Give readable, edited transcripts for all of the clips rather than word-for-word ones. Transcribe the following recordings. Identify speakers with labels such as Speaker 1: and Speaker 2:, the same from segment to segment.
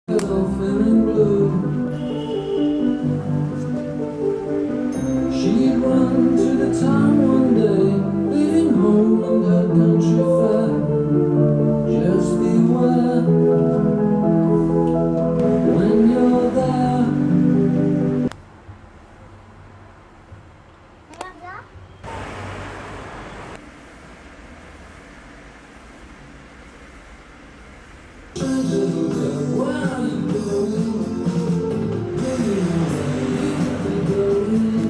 Speaker 1: feeling blue. She'd run to the town one day, leaving home and her country fair. Just beware when you're there. Where are you going? Maybe you're going.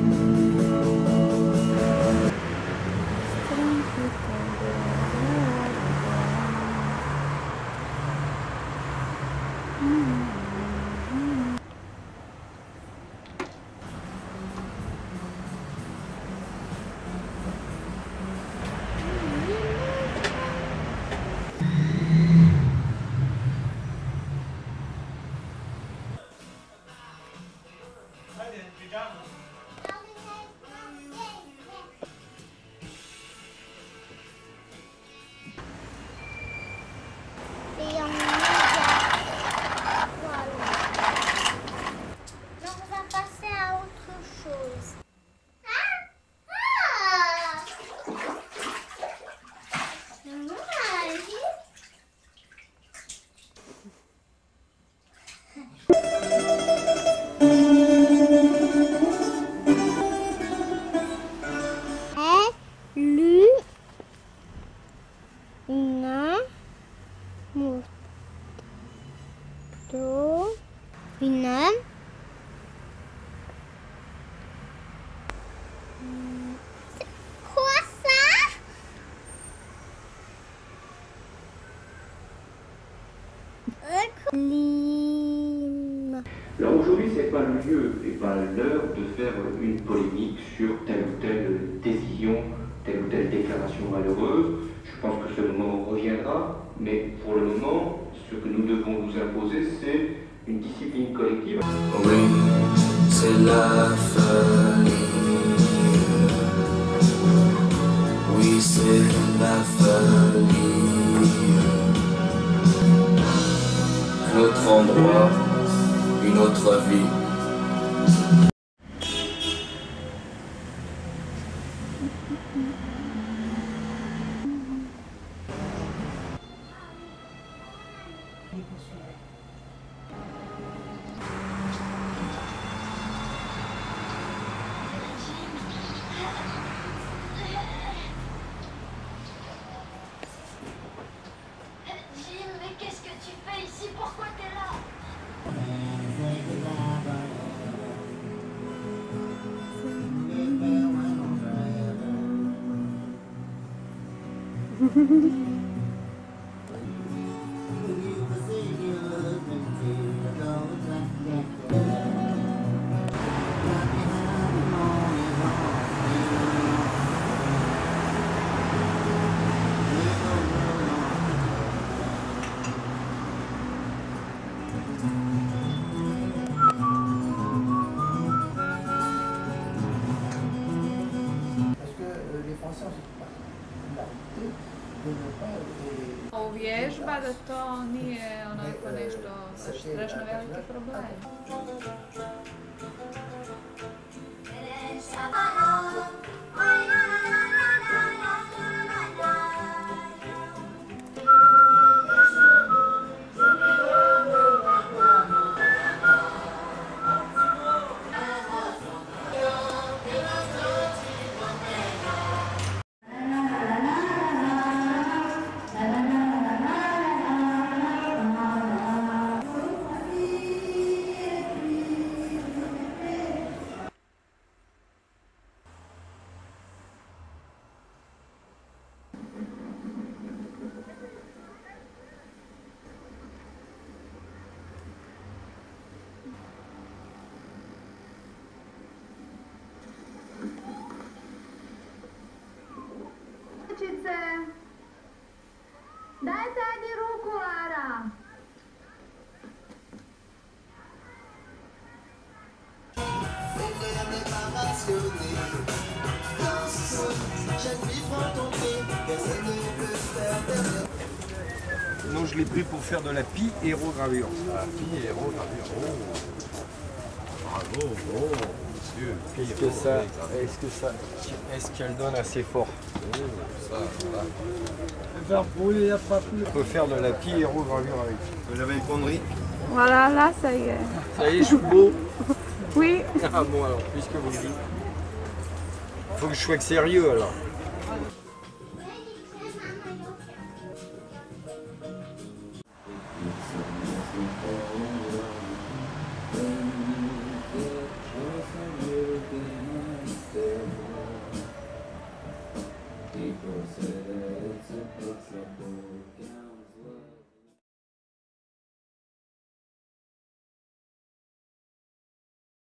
Speaker 2: Alors aujourd'hui, c'est pas le lieu et pas l'heure de faire une polémique sur telle ou telle décision, telle ou telle déclaration malheureuse. Je pense que ce moment reviendra, mais pour le moment, ce que nous devons nous imposer, c'est une discipline collective.
Speaker 1: Oui, c'est la folie. Oui, c'est la folie. Un autre endroit, une autre vie.
Speaker 3: Mais qu'est-ce que tu fais ici? Pourquoi t'es là?
Speaker 4: Vježba da to nije onako nešto strašno veliki problem.
Speaker 5: je l'ai pris pour faire de la pyérogravure.
Speaker 6: La pyérogravure. Oh. Bravo, oh, monsieur.
Speaker 5: Est-ce qu'elle donne assez fort?
Speaker 6: Oh, ça, voilà.
Speaker 5: On peut faire de la pyérogravure avec.
Speaker 6: Vous avez une connerie?
Speaker 4: Voilà, là, ça y est.
Speaker 5: Ça y est, je suis beau.
Speaker 4: Oui.
Speaker 5: Ah bon alors, puisque vous le dites. Faut que je sois sérieux alors.